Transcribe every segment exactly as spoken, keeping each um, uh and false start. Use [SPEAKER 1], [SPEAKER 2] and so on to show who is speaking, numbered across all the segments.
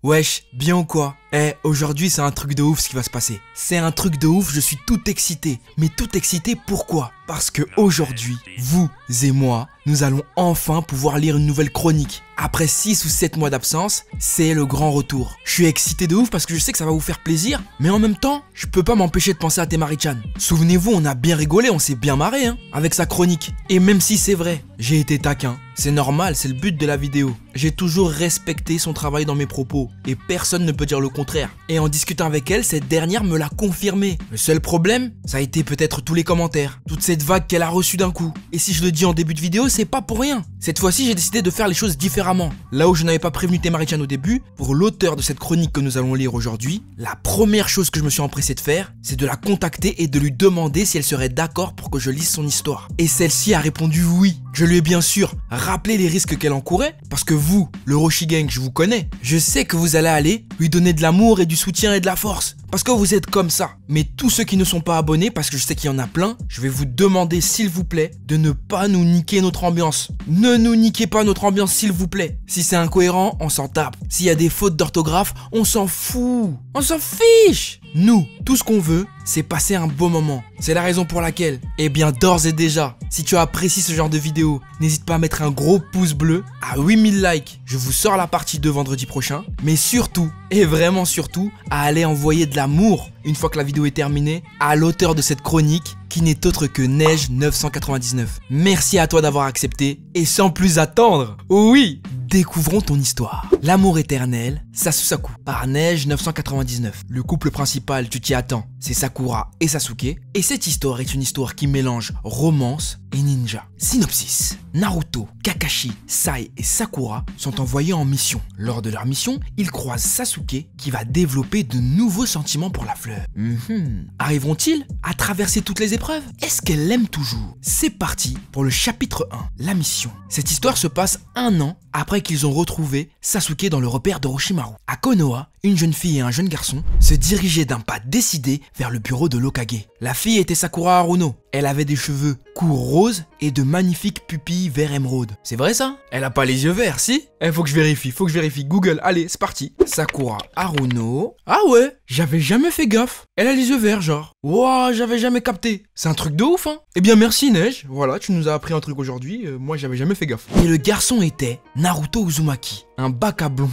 [SPEAKER 1] Wesh, bien ou quoi? Eh, aujourd'hui c'est un truc de ouf ce qui va se passer. C'est un truc de ouf, je suis tout excité. Mais tout excité pourquoi? Parce que aujourd'hui, vous et moi, nous allons enfin pouvoir lire une nouvelle chronique. Après six ou sept mois d'absence, c'est le grand retour. Je suis excité de ouf parce que je sais que ça va vous faire plaisir, mais en même temps, je peux pas m'empêcher de penser à Temari-chan. Souvenez-vous, on a bien rigolé, on s'est bien marré hein, avec sa chronique. Et même si c'est vrai, j'ai été taquin. C'est normal, c'est le but de la vidéo. J'ai toujours respecté son travail dans mes propos, et personne ne peut dire le contraire. Et en discutant avec elle, cette dernière me l'a confirmé. Le seul problème, ça a été peut-être tous les commentaires, toute cette vague qu'elle a reçue d'un coup. Et si je le dis en début de vidéo, c'est pas pour rien. Cette fois-ci, j'ai décidé de faire les choses différemment. Là où je n'avais pas prévenu Temari-chan au début, pour l'auteur de cette chronique que nous allons lire aujourd'hui, la première chose que je me suis empressé de faire, c'est de la contacter et de lui demander si elle serait d'accord pour que je lise son histoire. Et celle-ci a répondu oui. Je lui ai bien sûr rappelé les risques qu'elle encourait, parce que vous, le Roshi Gang, je vous connais. Je sais que vous allez aller lui donner de l'amour et du soutien et de la force, parce que vous êtes comme ça. Mais tous ceux qui ne sont pas abonnés, parce que je sais qu'il y en a plein, je vais vous demander s'il vous plaît de ne pas nous niquer notre ambiance. Ne nous niquez pas notre ambiance s'il vous plaît. Si c'est incohérent, on s'en tape. S'il y a des fautes d'orthographe, on s'en fout. On s'en fiche. Nous, tout ce qu'on veut, c'est passer un beau moment. C'est la raison pour laquelle, eh bien d'ores et déjà, si tu apprécies ce genre de vidéo, n'hésite pas à mettre un gros pouce bleu à huit mille likes. Je vous sors la partie deux vendredi prochain. Mais surtout, et vraiment surtout, à aller envoyer de l'amour, une fois que la vidéo est terminée, à l'auteur de cette chronique, qui n'est autre que Neige neuf cent quatre-vingt-dix-neuf. Merci à toi d'avoir accepté, et sans plus attendre, oui, découvrons ton histoire. L'amour éternel, Sasusaku, par Neige neuf cent quatre-vingt-dix-neuf. Le couple principal, tu t'y attends, c'est Sakura et Sasuke. Et cette histoire est une histoire qui mélange romance et ninja. Synopsis. Naruto, Kakashi, Sai et Sakura sont envoyés en mission. Lors de leur mission, ils croisent Sasuke qui va développer de nouveaux sentiments pour la fleur. Mm-hmm. Arriveront-ils à traverser toutes les épreuves? Est-ce qu'elle l'aime toujours? C'est parti pour le chapitre un, la mission. Cette histoire se passe un an après qu'ils ont retrouvé Sasuke dans le repère d'Orochimaru. À Konoha, une jeune fille et un jeune garçon se dirigeaient d'un pas décidé vers le bureau de l'Hokage. La fille était Sakura Haruno. Elle avait des cheveux courts roses et de magnifiques pupilles vert émeraude. C'est vrai ça? Elle a pas les yeux verts, si? Eh, faut que je vérifie, faut que je vérifie. Google, allez, c'est parti. Sakura Haruno. Ah ouais, j'avais jamais fait gaffe. Elle a les yeux verts, genre. Wouah, j'avais jamais capté. C'est un truc de ouf, hein? Eh bien, merci Neige. Voilà, tu nous as appris un truc aujourd'hui. Euh, moi, j'avais jamais fait gaffe. Et le garçon était Naruto Uzumaki. Un bac à blond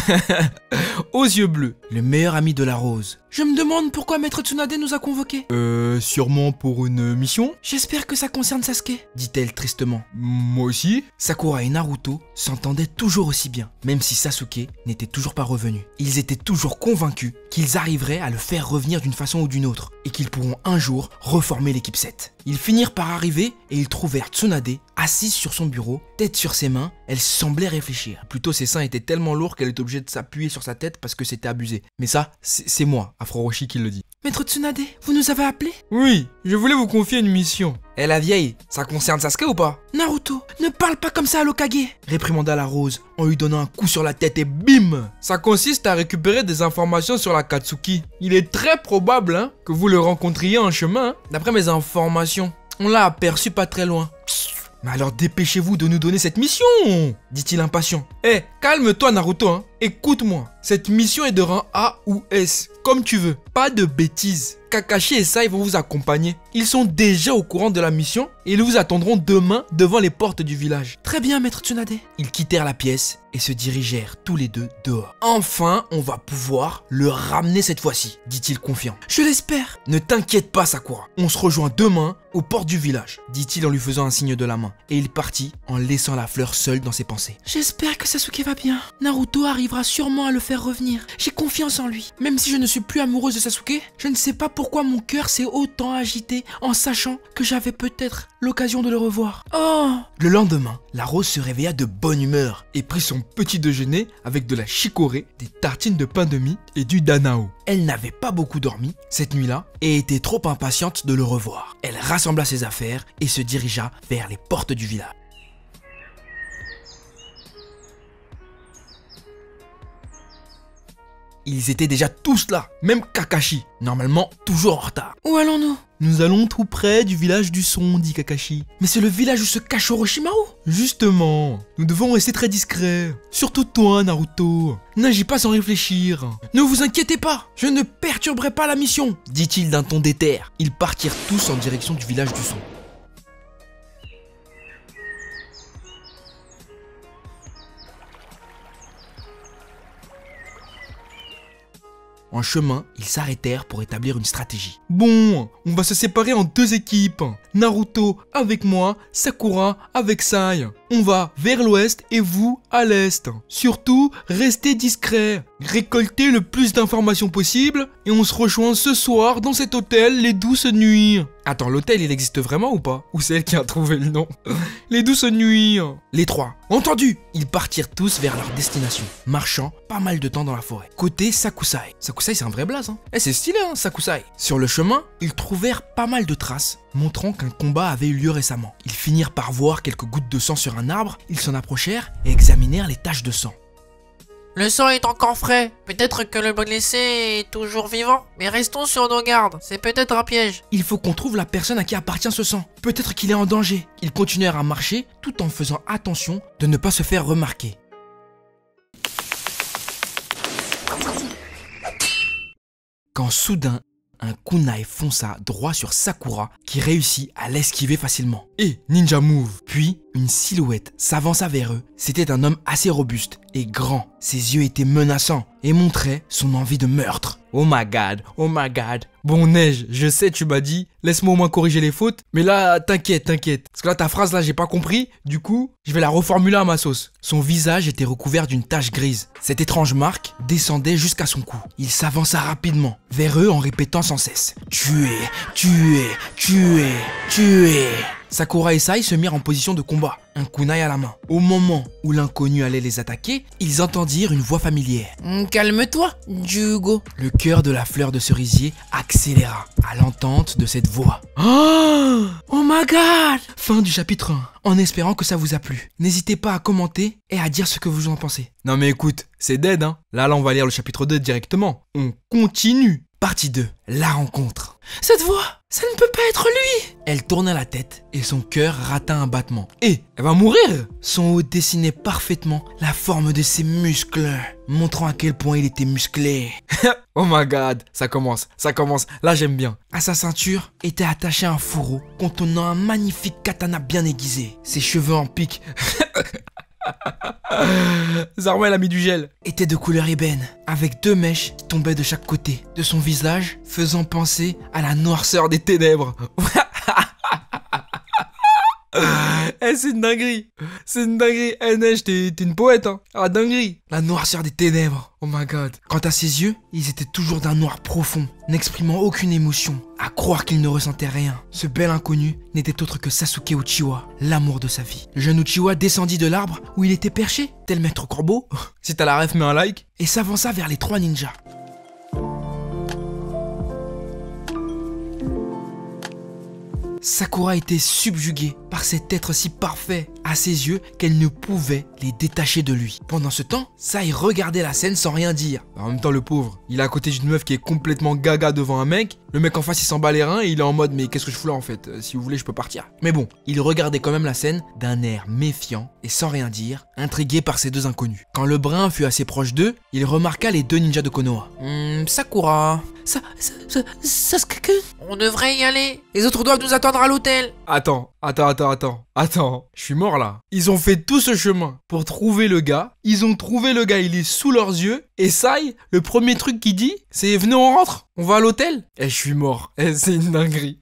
[SPEAKER 1] aux yeux bleus, le meilleur ami de la rose. Je me demande pourquoi Maître Tsunade nous a convoqués. Euh, sûrement pour une mission? J'espère que ça concerne Sasuke, dit-elle tristement. Moi aussi. Sakura et Naruto s'entendaient toujours aussi bien, même si Sasuke n'était toujours pas revenu. Ils étaient toujours convaincus qu'ils arriveraient à le faire revenir d'une façon ou d'une autre, et qu'ils pourront un jour reformer l'équipe sept. Ils finirent par arriver et ils trouvèrent Tsunade assise sur son bureau, tête sur ses mains. Elle semblait réfléchir. Plutôt ses seins étaient tellement lourds qu'elle était obligée de s'appuyer sur sa tête parce que c'était abusé. Mais ça, c'est moi, Afro Roshi, qui le dit. Maître Tsunade, vous nous avez appelé? Oui, je voulais vous confier une mission. Eh la vieille, ça concerne Sasuke ou pas? Naruto, ne parle pas comme ça à l'Hokage, réprimanda la rose en lui donnant un coup sur la tête et bim. Ça consiste à récupérer des informations sur la Katsuki. Il est très probable hein, que vous le rencontriez en chemin. Hein. D'après mes informations, on l'a aperçu pas très loin. Mais alors dépêchez-vous de nous donner cette mission, dit-il impatient. Eh, hey, calme-toi Naruto, hein. Écoute-moi, cette mission est de rang A ou S, comme tu veux. Pas de bêtises. Kakashi et Sai vont vous accompagner. Ils sont déjà au courant de la mission et ils vous attendront demain devant les portes du village. Très bien, Maître Tsunade. Ils quittèrent la pièce et se dirigèrent tous les deux dehors. Enfin, on va pouvoir le ramener cette fois-ci, dit-il confiant. Je l'espère. Ne t'inquiète pas, Sakura. On se rejoint demain aux portes du village, dit-il en lui faisant un signe de la main. Et il partit en laissant la fleur seule dans ses pensées. J'espère que Sasuke va bien. Naruto arrivera sûrement à le faire revenir. J'ai confiance en lui. Même si je ne suis plus amoureuse de Sasuke, je ne sais pas pourquoi mon cœur s'est autant agité en sachant que j'avais peut-être l'occasion de le revoir. Oh! Le lendemain, la rose se réveilla de bonne humeur et prit son petit déjeuner avec de la chicorée, des tartines de pain de mie et du danao. Elle n'avait pas beaucoup dormi cette nuit-là et était trop impatiente de le revoir. Elle rassembla ses affaires et se dirigea vers les portes du village. Ils étaient déjà tous là, même Kakashi, normalement toujours en retard. Où allons-nous? Nous allons tout près du village du son, dit Kakashi. Mais c'est le village où se cache Orochimaru. Justement, nous devons rester très discrets. Surtout toi, Naruto. N'agis pas sans réfléchir. Ne vous inquiétez pas, je ne perturberai pas la mission, dit-il d'un ton déter. Ils partirent tous en direction du village du son. En chemin, ils s'arrêtèrent pour établir une stratégie. Bon, on va se séparer en deux équipes. Naruto avec moi, Sakura avec Sai. On va vers l'ouest et vous à l'est. Surtout, restez discrets. Récoltez le plus d'informations possible et on se rejoint ce soir dans cet hôtel Les Douces Nuits. Attends, l'hôtel il existe vraiment ou pas? Ou c'est elle qui a trouvé le nom? Les Douces Nuits. Les trois. Entendu. Ils partirent tous vers leur destination, marchant pas mal de temps dans la forêt. Côté Sakusai. Sakusai c'est un vrai blaze hein. Eh c'est stylé hein Sakusai. Sur le chemin, ils trouvèrent pas mal de traces, montrant qu'un combat avait eu lieu récemment. Ils finirent par voir quelques gouttes de sang sur un arbre, ils s'en approchèrent et examinèrent les taches de sang.
[SPEAKER 2] Le sang est encore frais. Peut-être que le blessé est toujours vivant. Mais restons sur nos gardes. C'est peut-être un piège.
[SPEAKER 1] Il faut qu'on trouve la personne à qui appartient ce sang. Peut-être qu'il est en danger. Ils continuèrent à marcher tout en faisant attention de ne pas se faire remarquer. Quand soudain, un kunai fonça droit sur Sakura qui réussit à l'esquiver facilement. Et ninja move. Puis, une silhouette s'avança vers eux. C'était un homme assez robuste et grand. Ses yeux étaient menaçants et montraient son envie de meurtre. Oh my god, oh my god. Bon Neige, je sais tu m'as dit, laisse-moi au moins corriger les fautes. Mais là, t'inquiète, t'inquiète. Parce que là, ta phrase là, j'ai pas compris. Du coup, je vais la reformuler à ma sauce. Son visage était recouvert d'une tache grise. Cette étrange marque descendait jusqu'à son cou. Il s'avança rapidement vers eux en répétant sans cesse. Tuer, tuer, tuer, tuer. Sakura et Sai se mirent en position de combat, un kunai à la main. Au moment où l'inconnu allait les attaquer, ils entendirent une voix familière.
[SPEAKER 2] « Calme-toi, Jugo. »
[SPEAKER 1] Le cœur de la fleur de cerisier accéléra à l'entente de cette voix. Oh, oh my god! Fin du chapitre un. En espérant que ça vous a plu. N'hésitez pas à commenter et à dire ce que vous en pensez. Non mais écoute, c'est dead hein. Là, là on va lire le chapitre deux directement. On continue. Partie deux. La rencontre. Cette voix, ça ne peut pas être lui. Elle tourna la tête et son cœur rata un battement. Et elle va mourir. Son haut dessinait parfaitement la forme de ses muscles, montrant à quel point il était musclé. Oh my god, ça commence, ça commence. Là j'aime bien. À sa ceinture était attaché un fourreau contenant un magnifique katana bien aiguisé. Ses cheveux en pique. Zarma a mis du gel. Était de couleur ébène, avec deux mèches qui tombaient de chaque côté de son visage, faisant penser à la noirceur des ténèbres. Eh, c'est une dinguerie. C'est une dinguerie. Eh, Neige, t'es une poète, hein. Ah, dinguerie. La noirceur des ténèbres. Oh my god. Quant à ses yeux, ils étaient toujours d'un noir profond, n'exprimant aucune émotion. À croire qu'il ne ressentait rien. Ce bel inconnu n'était autre que Sasuke Uchiwa, l'amour de sa vie. Le jeune Uchiwa descendit de l'arbre où il était perché, tel Maître Corbeau. Si t'as la ref, mets un like. Et s'avança vers les trois ninjas. Sakura était subjuguée par cet être si parfait à ses yeux qu'elle ne pouvait les détacher de lui. Pendant ce temps, Sai regardait la scène sans rien dire. En même temps, le pauvre, il est à côté d'une meuf qui est complètement gaga devant un mec. Le mec en face, il s'en bat les reins et il est en mode « Mais qu'est-ce que je fous là en fait? Si vous voulez, je peux partir. » Mais bon, il regardait quand même la scène d'un air méfiant et sans rien dire, intrigué par ces deux inconnus. Quand le brun fut assez proche d'eux, il remarqua les deux ninjas de Konoha.
[SPEAKER 2] Hmm, Sakura.
[SPEAKER 1] Ça, ça, ça, ça, ça,
[SPEAKER 2] On devrait y aller. Les autres doivent nous attendre à l'hôtel.
[SPEAKER 1] Attends, attends, attends, attends. Attends, je suis mort là. Ils ont fait tout ce chemin pour trouver le gars. Ils ont trouvé le gars, il est sous leurs yeux. Et Sai, le premier truc qu'il dit, c'est « Venez, on rentre, on va à l'hôtel ». Et je suis mort. Et c'est une dinguerie.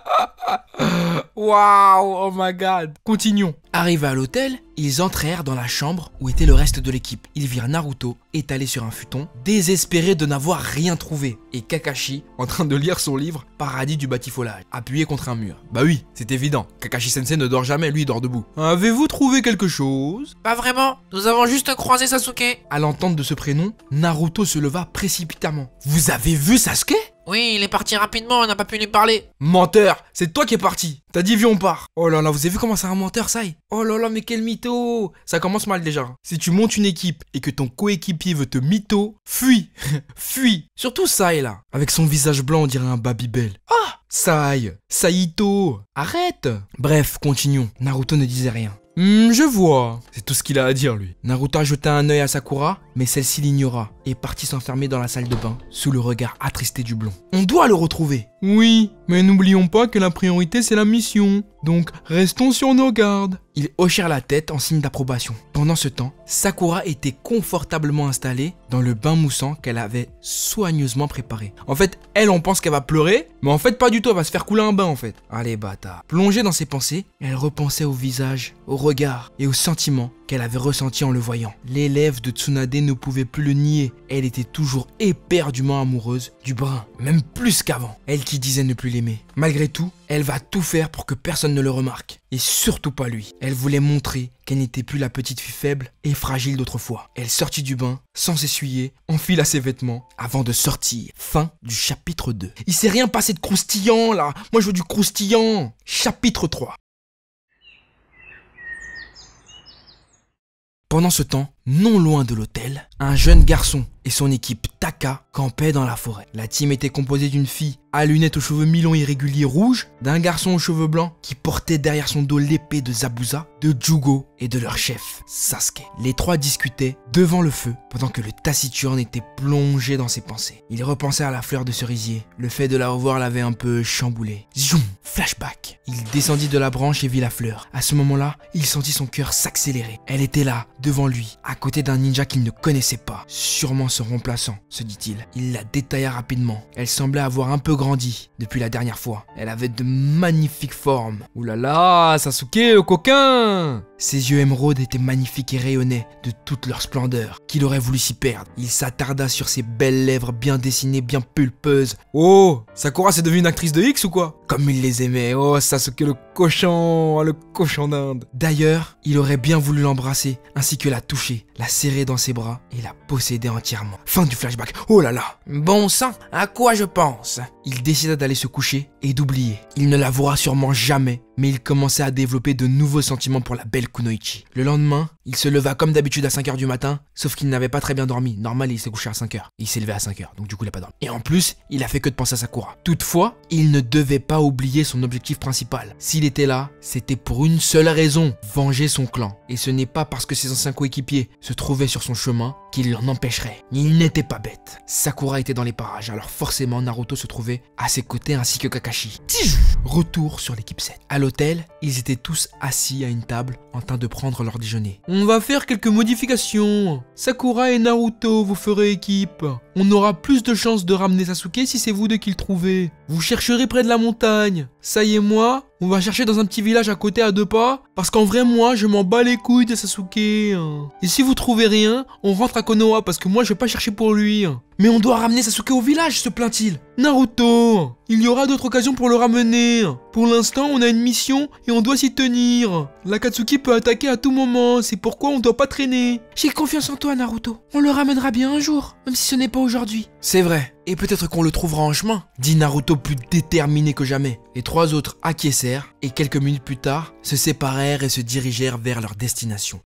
[SPEAKER 1] Waouh, oh my god. Continuons. Arrivés à l'hôtel, ils entrèrent dans la chambre où était le reste de l'équipe. Ils virent Naruto étalé sur un futon, désespéré de n'avoir rien trouvé, et Kakashi en train de lire son livre Paradis du batifolage, appuyé contre un mur. Bah oui, c'est évident, Kakashi Sensei ne dort jamais, lui il dort debout. Avez-vous trouvé quelque chose?
[SPEAKER 2] Pas vraiment, nous avons juste croisé Sasuke.
[SPEAKER 1] À l'entente de ce prénom, Naruto se leva précipitamment. Vous avez vu Sasuke?
[SPEAKER 2] Oui, il est parti rapidement, on n'a pas pu lui parler.
[SPEAKER 1] Menteur, c'est toi qui es parti. T'as dit viens on part. Oh là là, vous avez vu comment c'est un menteur ça? Oh là là, mais quel mytho. Ça commence mal déjà. Si tu montes une équipe et que ton coéquipier veut te mytho, fuis. Fuis. Surtout Sai là, avec son visage blanc on dirait un Babybel. Ah, Sai, Saito, arrête. Bref, continuons. Naruto ne disait rien. Hmm, je vois. C'est tout ce qu'il a à dire, lui. Naruto a jeté un œil à Sakura, mais celle-ci l'ignora et partit s'enfermer dans la salle de bain, sous le regard attristé du blond. On doit le retrouver. Oui, mais n'oublions pas que la priorité, c'est la mission. Donc, restons sur nos gardes. Ils hochèrent la tête en signe d'approbation. Pendant ce temps, Sakura était confortablement installée dans le bain moussant qu'elle avait soigneusement préparé. En fait, elle, on pense qu'elle va pleurer, mais en fait, pas du tout, elle va se faire couler un bain, en fait. Allez, bâtard. Plongée dans ses pensées, elle repensait au visage, au regard et aux sentiments qu'elle avait ressentis en le voyant. Les lèvres de Tsunade ne pouvaient plus le nier. Elle était toujours éperdument amoureuse du brun, même plus qu'avant. Elle qui disait ne plus l'aimer. Malgré tout, elle va tout faire pour que personne ne le remarque. Et surtout pas lui. Elle voulait montrer qu'elle n'était plus la petite fille faible et fragile d'autrefois. Elle sortit du bain, sans s'essuyer, enfila ses vêtements, avant de sortir. Fin du chapitre deux. Il s'est rien passé de croustillant là. Moi je veux du croustillant. Chapitre trois. Pendant ce temps, non loin de l'hôtel, un jeune garçon et son équipe Taka campaient dans la forêt. La team était composée d'une fille à lunettes aux cheveux mi-longs irréguliers rouges, d'un garçon aux cheveux blancs qui portait derrière son dos l'épée de Zabuza, de Jugo et de leur chef, Sasuke. Les trois discutaient devant le feu pendant que le taciturne était plongé dans ses pensées. Il repensait à la fleur de cerisier. Le fait de la revoir l'avait un peu chamboulé. Zoom, flashback. Il descendit de la branche et vit la fleur. À ce moment-là, il sentit son cœur s'accélérer. Elle était là, devant lui, à côté d'un ninja qu'il ne connaissait pas. Sûrement son remplaçant, se dit-il. Il la détailla rapidement. Elle semblait avoir un peu grandi depuis la dernière fois. Elle avait de magnifiques formes. Ouh là là, Sasuke, le coquin! Ses yeux émeraudes étaient magnifiques et rayonnaient de toute leur splendeur, qu'il aurait voulu s'y perdre. Il s'attarda sur ses belles lèvres bien dessinées, bien pulpeuses. Oh, Sakura c'est devenue une actrice de X ou quoi? Comme il les aimait, oh Sasuke le cochon, le cochon d'Inde. D'ailleurs, il aurait bien voulu l'embrasser, ainsi que la toucher, la serrer dans ses bras et la posséder entièrement. Fin du flashback, oh là là.
[SPEAKER 2] Bon sang, à quoi je pense?
[SPEAKER 1] Il décida d'aller se coucher et d'oublier. Il ne la verra sûrement jamais, mais il commençait à développer de nouveaux sentiments pour la belle Kunoichi. Le lendemain, il se leva comme d'habitude à cinq heures du matin, sauf qu'il n'avait pas très bien dormi. Normal, il s'est couché à cinq heures. Il s'est levé à cinq heures, donc du coup il a pas dormi. Et en plus, il a fait que de penser à Sakura. Toutefois, il ne devait pas oublier son objectif principal. S'il était là, c'était pour une seule raison, venger son clan. Et ce n'est pas parce que ses anciens coéquipiers se trouvaient sur son chemin qu'il l'en empêcherait. Il n'était pas bête. Sakura était dans les parages, alors forcément Naruto se trouvait à ses côtés ainsi que Kakashi. Retour sur l'équipe sept. À l'hôtel, ils étaient tous assis à une table en train de prendre leur déjeuner. On va faire quelques modifications. Sakura et Naruto, vous ferez équipe. On aura plus de chances de ramener Sasuke si c'est vous deux qui le trouvez. Vous chercherez près de la montagne. Sai et moi, on va chercher dans un petit village à côté à deux pas, parce qu'en vrai moi je m'en bats les couilles de Sasuke. Et si vous trouvez rien, on rentre à Konoha parce que moi je vais pas chercher pour lui. Mais on doit ramener Sasuke au village, se plaint-il. Naruto, il y aura d'autres occasions pour le ramener. Pour l'instant, on a une mission et on doit s'y tenir. L'Akatsuki peut attaquer à tout moment, c'est pourquoi on doit pas traîner.
[SPEAKER 3] J'ai confiance en toi, Naruto. On le ramènera bien un jour, même si ce n'est pas aujourd'hui.
[SPEAKER 1] C'est vrai, et peut-être qu'on le trouvera en chemin, dit Naruto plus déterminé que jamais. Les trois autres acquiescèrent et quelques minutes plus tard, se séparèrent et se dirigèrent vers leur destination.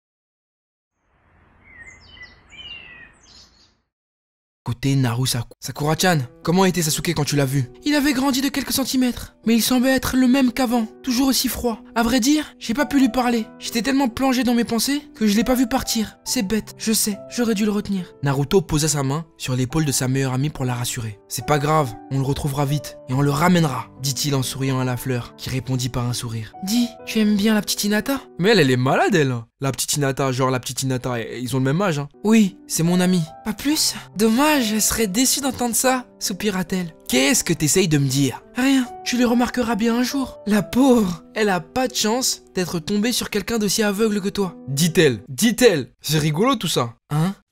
[SPEAKER 1] Côté Narusaku. Sakura-chan, comment était Sasuke quand tu l'as vu?
[SPEAKER 3] Il avait grandi de quelques centimètres, mais il semblait être le même qu'avant, toujours aussi froid. À vrai dire, j'ai pas pu lui parler. J'étais tellement plongé dans mes pensées que je l'ai pas vu partir. C'est bête, je sais, j'aurais dû le retenir.
[SPEAKER 1] Naruto posa sa main sur l'épaule de sa meilleure amie pour la rassurer. C'est pas grave, on le retrouvera vite et on le ramènera, dit-il en souriant à la fleur, qui répondit par un sourire.
[SPEAKER 3] Dis, tu aimes bien la petite Hinata?
[SPEAKER 1] Mais elle, elle est malade elle. La petite Hinata, genre la petite Hinata, ils ont le même âge hein.
[SPEAKER 3] Oui, c'est mon amie. Pas plus? Dommage, elle serait déçue d'entendre ça, soupira-t-elle.
[SPEAKER 1] Qu'est-ce que t'essayes de me dire?
[SPEAKER 3] Rien, tu le remarqueras bien un jour. La pauvre, elle a pas de chance d'être tombée sur quelqu'un d'aussi aveugle que toi.
[SPEAKER 1] Dit-elle, dit-elle. C'est rigolo tout ça.
[SPEAKER 3] Hein?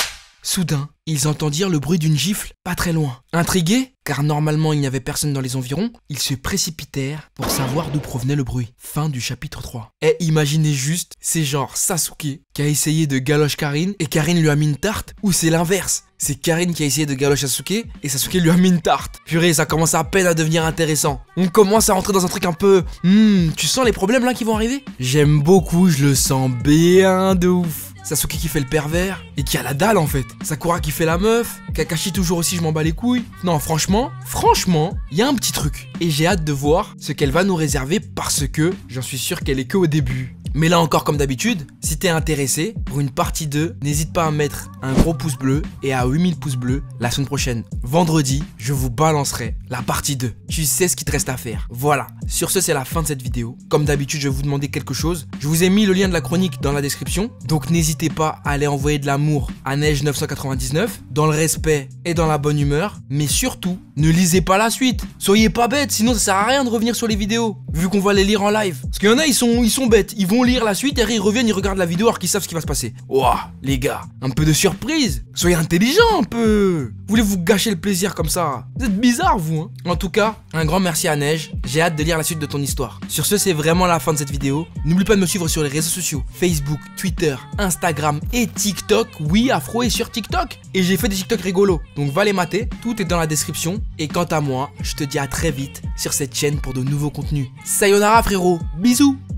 [SPEAKER 1] Soudain, ils entendirent le bruit d'une gifle pas très loin. Intrigués, car normalement il n'y avait personne dans les environs, ils se précipitèrent pour savoir d'où provenait le bruit. Fin du chapitre trois. Et imaginez juste, c'est genre Sasuke qui a essayé de galoche Karine et Karine lui a mis une tarte, ou c'est l'inverse. C'est Karine qui a essayé de galoche Sasuke et Sasuke lui a mis une tarte. Purée, ça commence à peine à devenir intéressant. On commence à rentrer dans un truc un peu... Hmm, tu sens les problèmes là qui vont arriver? J'aime beaucoup, je le sens bien de ouf. Sasuke qui fait le pervers et qui a la dalle en fait. Sakura qui fait la meuf. Kakashi toujours aussi je m'en bats les couilles. Non franchement, franchement, il y a un petit truc. Et j'ai hâte de voir ce qu'elle va nous réserver parce que j'en suis sûr qu'elle est que au début. Mais là encore comme d'habitude, si t'es intéressé pour une partie deux, n'hésite pas à mettre un gros pouce bleu et à huit mille pouces bleus la semaine prochaine. Vendredi, je vous balancerai la partie deux. Tu sais ce qu'il te reste à faire. Voilà, sur ce c'est la fin de cette vidéo. Comme d'habitude je vais vous demander quelque chose. Je vous ai mis le lien de la chronique dans la description. Donc n'hésitez pas à aller envoyer de l'amour à Neige neuf cent quatre-vingt-dix-neuf dans le respect et dans la bonne humeur. Mais surtout, ne lisez pas la suite. Soyez pas bêtes, sinon ça sert à rien de revenir sur les vidéos. Vu qu'on va les lire en live. Parce qu'il y en a ils sont, ils sont bêtes, ils vont lire la suite et ils reviennent, ils regardent la vidéo alors qu'ils savent ce qui va se passer. Ouah, les gars, un peu de surprise. Soyez intelligents un peu. Voulez-vous gâcher le plaisir comme ça? Vous êtes bizarre vous hein. En tout cas, un grand merci à Neige. J'ai hâte de lire la suite de ton histoire. Sur ce, c'est vraiment la fin de cette vidéo. N'oublie pas de me suivre sur les réseaux sociaux. Facebook, Twitter, Instagram et TikTok. Oui, Afro est sur TikTok. Et j'ai fait des TikTok rigolos. Donc va les mater, tout est dans la description. Et quant à moi, je te dis à très vite sur cette chaîne pour de nouveaux contenus. Sayonara frérot, bisous.